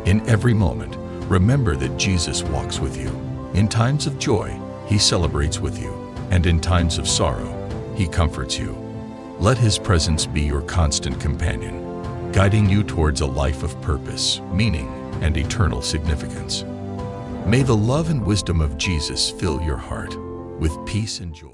In every moment, remember that Jesus walks with you. In times of joy, He celebrates with you, and in times of sorrow, He comforts you. Let His presence be your constant companion, guiding you towards a life of purpose, meaning, and eternal significance. May the love and wisdom of Jesus fill your heart with peace and joy.